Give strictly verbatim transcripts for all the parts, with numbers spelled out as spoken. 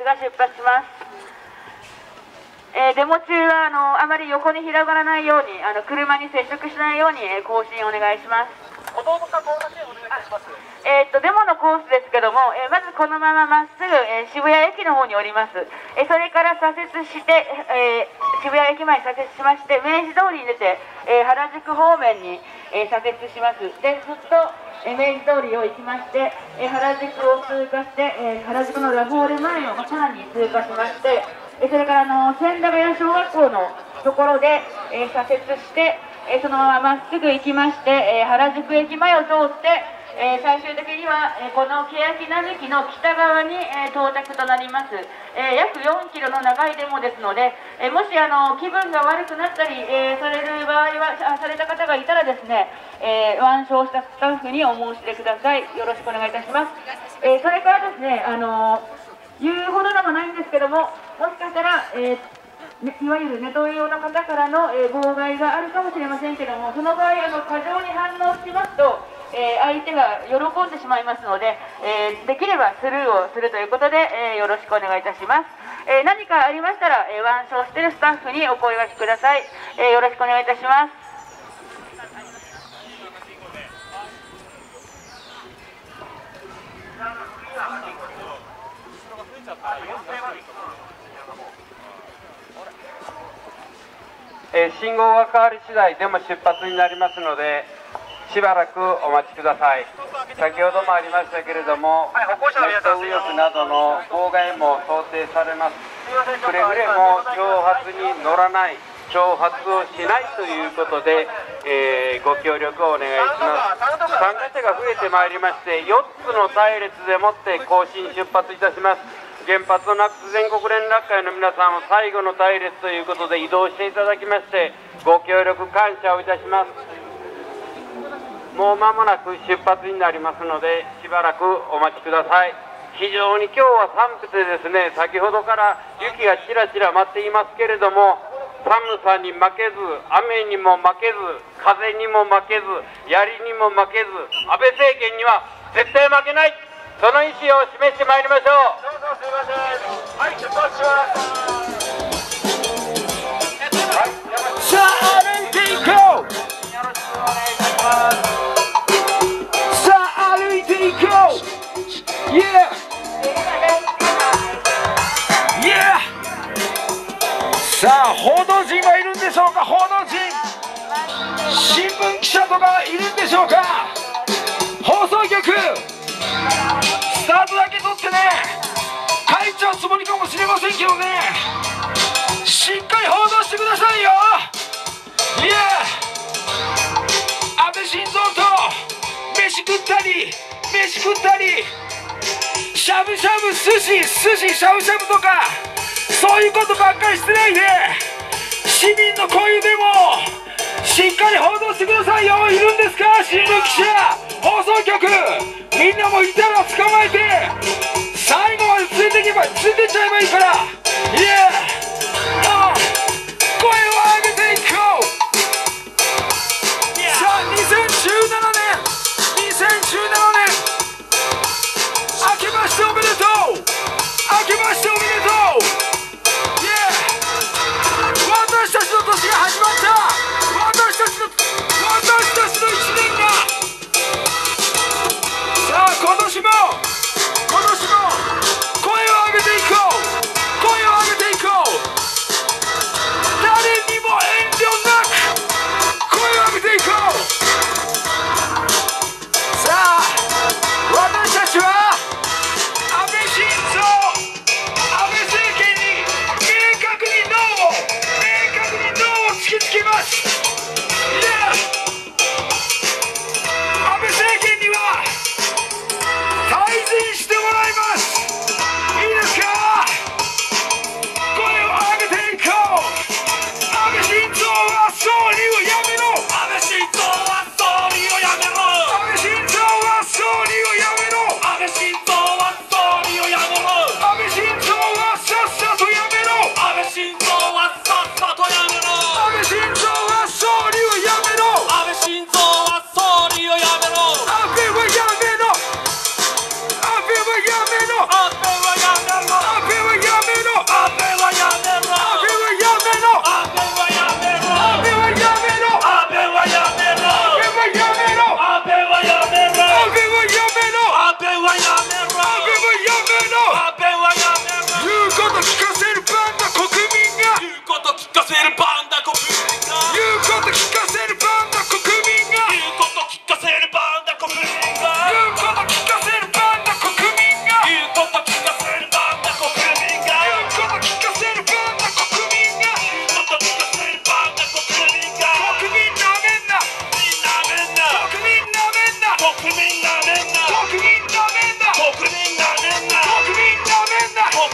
が出発します。えー、デモ中はあのあまり横に広がらないように、あの車に接触しないように、えー、行進お願いします。えー、っとデモのコースですけども、えー、まずこのまままっすぐ、えー、渋谷駅の方に降ります。えー、それから左折して、えー、渋谷駅前に左折しまして、明治通りに出て、えー、原宿方面に、えー、左折します。でずっと、えー、明治通りを行きまして、えー、原宿を通過して、えー、原宿のラフォーレ前をさらに通過しまして、それからあの千駄ヶ谷小学校のところで、えー、左折して、えー、そのまままっすぐ行きまして、えー、原宿駅前を通って、えー、最終的には、えー、この欅並木の北側に、えー、到着となります。えー、約よんキロの長いデモですので、えー、もしあの気分が悪くなったり、えー、される場合はあされた方がいたらですね、えー、腕章したスタッフにお申し出ください。よろしくお願いいたします。えー、それからですね、あのー、言うほどでもないんですけども、もしかしたら、えーね、いわゆるネトウヨの方からの、えー、妨害があるかもしれませんけども、その場合あの過剰に反応しますと、えー、相手が喜んでしまいますので、えー、できればスルーをするということで、えー、よろしくお願いいたします。えー、何かありましたら、えー、腕章しているスタッフにお声掛けください。えー、よろしくお願いいたします。 えー、信号が変わり次第でも出発になりますので、しばらくお待ちください。先ほどもありましたけれども、ネット右翼などの妨害も想定されます。くれぐれも挑発に乗らない、挑発をしないということで、えー、ご協力をお願いします。参加者が増えてまいりまして、よっつの隊列でもって行進出発いたします。原発のなくす全国連絡会の皆さんは最後の隊列ということで移動していただきまして、ご協力感謝をいたします。もう間もなく出発になりますので、しばらくお待ちください。非常に今日は寒くてですね、先ほどから雪がちらちら舞っていますけれども、寒さに負けず、雨にも負けず、風にも負けず、槍にも負けず、安倍政権には絶対負けない、その意思を示してまいりましょう。どうぞすいません。はい、出発します。 さあ歩いていこう。よろしくお願いいたします。さあ歩いていこう。Yeah! Yeah! さあ報道陣はいるんでしょうか。報道陣、新聞記者とかいるんでしょうか。放送局スタートだけ取ってね、書いちゃうつもりかもしれませんけどね、しっかり報道してくださいよ。いや、安倍晋三と飯食ったり飯食ったり、しゃぶしゃぶ寿司寿司しゃぶしゃぶとか、そういうことばっかりしてないで、市民のこういうデモしっかり報道してくださいよ。いるんですか、新聞記者、放送局、みんなもいたら捕まえて最後まで連れてけば連れてっちゃえばいいから。いや、ああ、声を上げていこう。さあにせんじゅうななねんにせんじゅうななねん、明けましておめでとう、明けましておめでとう。いや、私たちの年が始まった。私たちの私たちのいちねんが、さあ今年も今年も声を上げていこう、声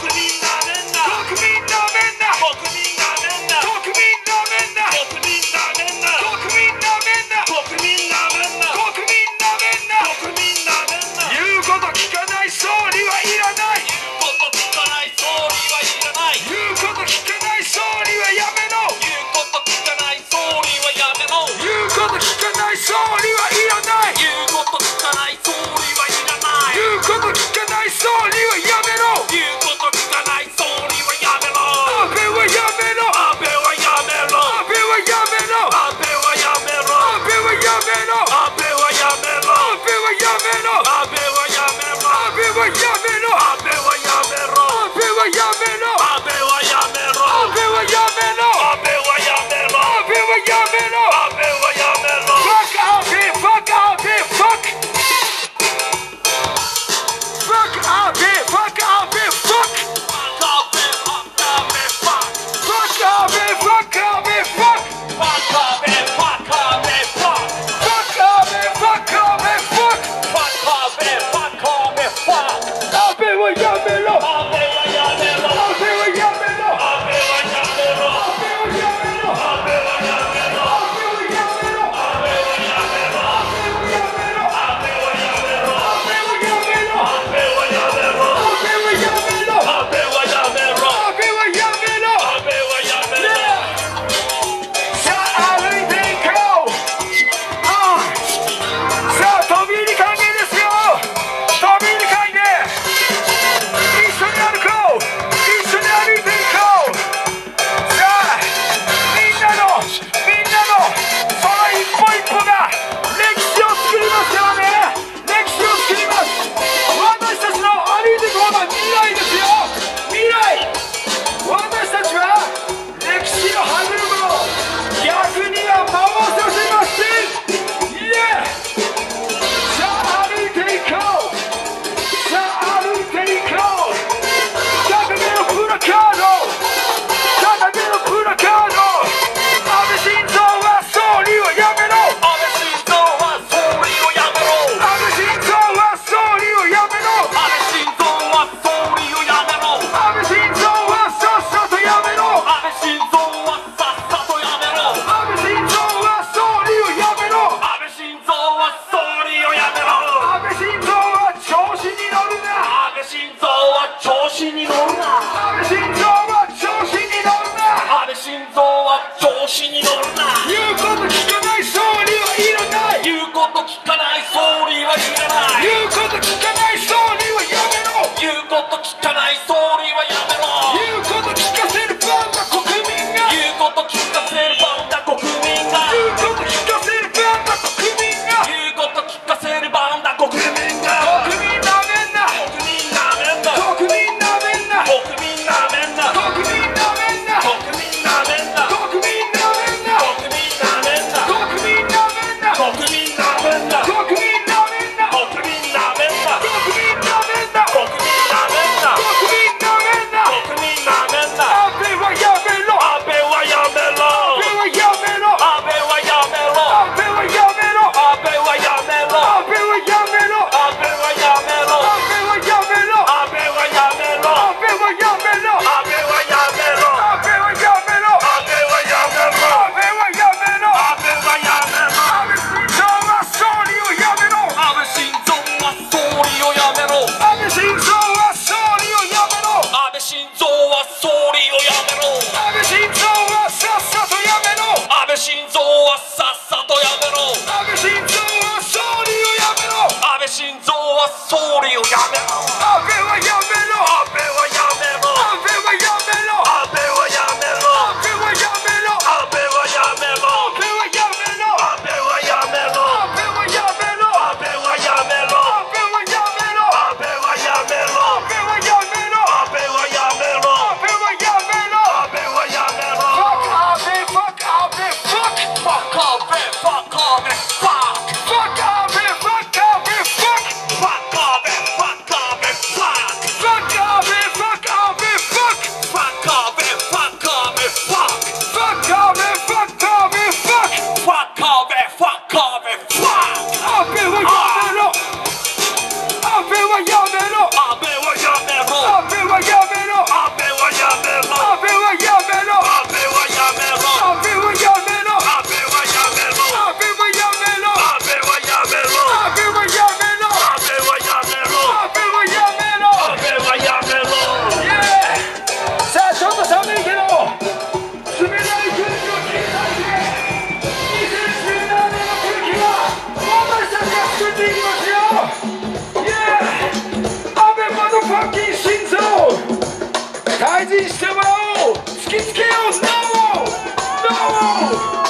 Fuck 信してもらおう、突きつけよう、ノーノー。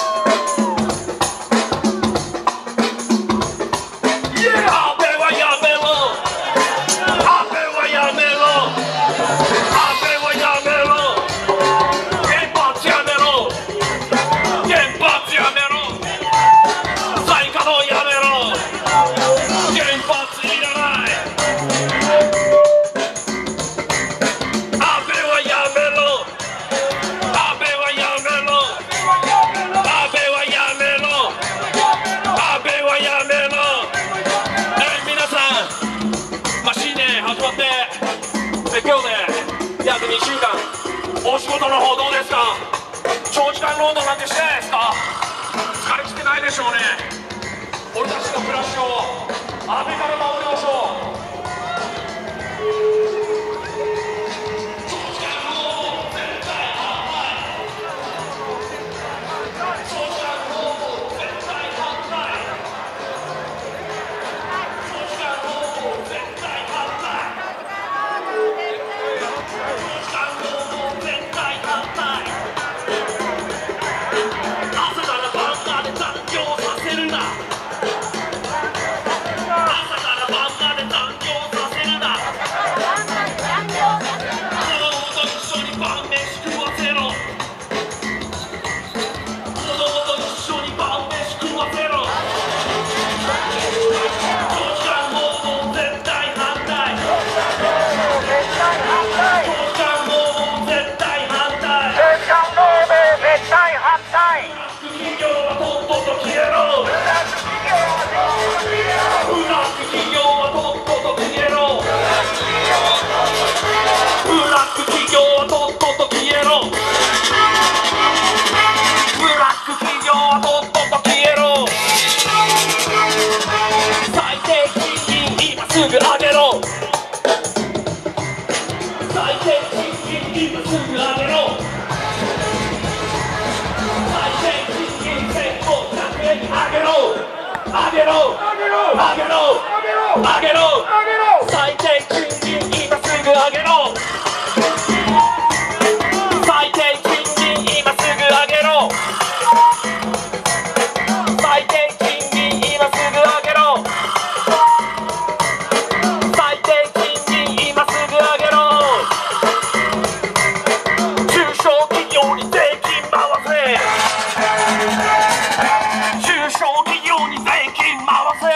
今日で約にしゅうかん、お仕事の方どうですか？長時間労働なんてしてないですか？疲れきってないでしょうね。俺たちの暮らしを安倍から守りましょう。 上げろ上げろ上げろ最低賃金今すぐ上げろ最低賃金今すぐ上げろ最低賃金今すぐ上げろ最低賃金今すぐ上げろ中小企業に税金回せ中小企業に税金回せ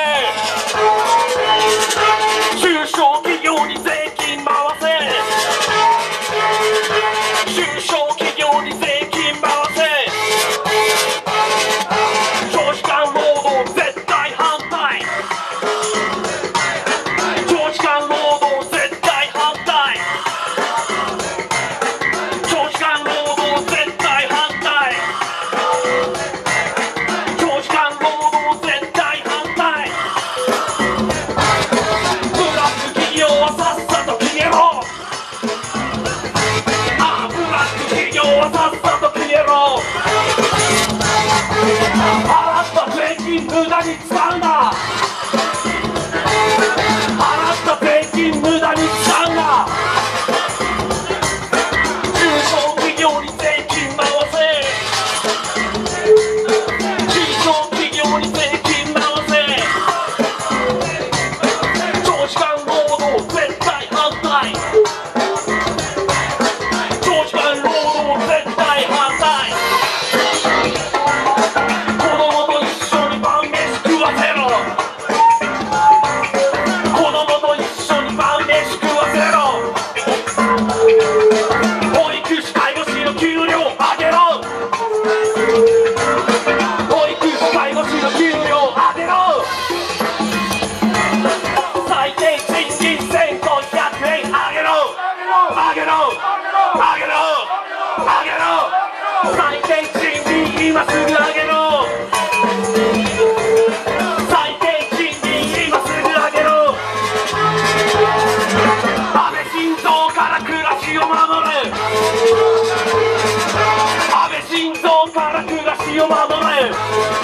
中小企業に税金回せ中小企業に税金回せ長時間労働絶対反対長時間労働絶対反対長時間労働絶対反対長時間労働絶対反対ブラック企業はさっさと消えろああブラック企業はさっさと消えろ払った税金無駄に使うな払った税金無駄に使うな中小企業に税金回せ中小企業に税金回せ長時間労働絶対反対長時間労働絶対反対子供と一緒に晩飯食わせろ子供と一緒に晩飯食わせろ保育士介護士の給料上げろ保育士介護士の給料上げろ最低賃金せんごひゃくえん上げろ上げろ上げろ上げろ最低賃金今すぐ上げろ最低賃金今すぐ上げろ安倍晋三から暮らしを守る安倍晋三から暮らしを守る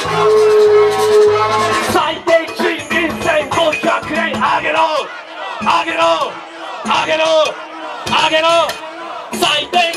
最低賃金せんごひゃくえん上げろ上げろ上げろ上げろ最低